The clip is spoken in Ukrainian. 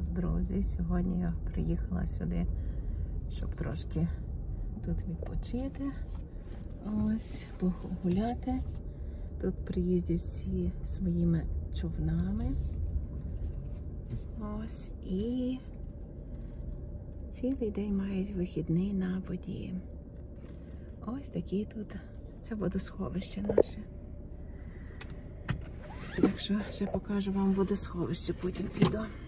вас, друзі. Сьогодні я приїхала сюди, щоб трошки тут відпочити. Ось, погуляти. Тут приїздять всі своїми човнами. Ось, і цілий день мають вихідний на воді. Ось такі тут, це водосховище наше. Так що ще покажу вам водосховище, потім піду.